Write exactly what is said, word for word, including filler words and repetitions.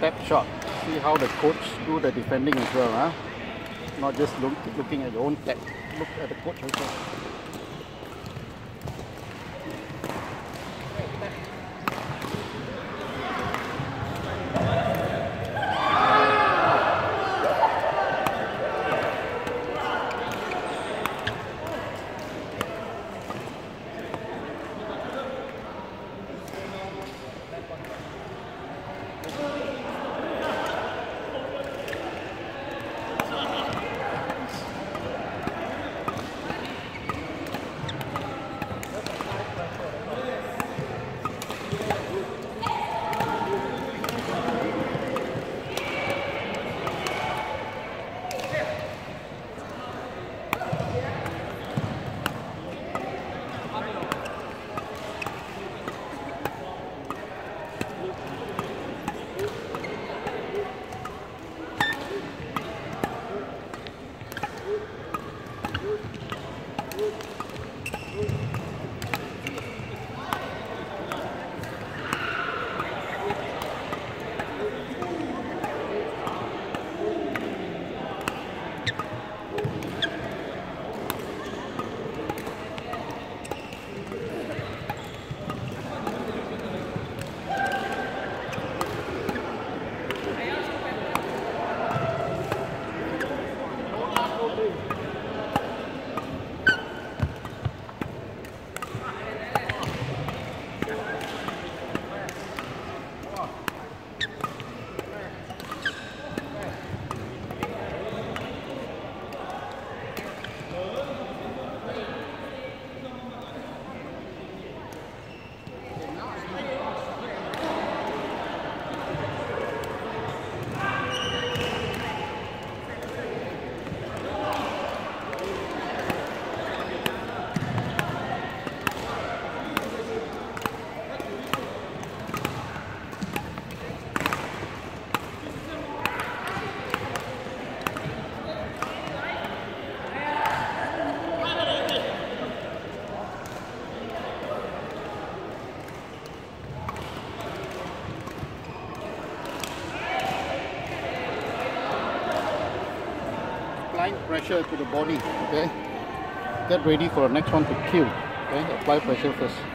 step shot. See how the coach do the defending as well, huh? Not just look, looking at your own tap. Look at the coach also. Applying pressure to the body, okay? Get ready for the next one to kill, okay? Apply pressure first.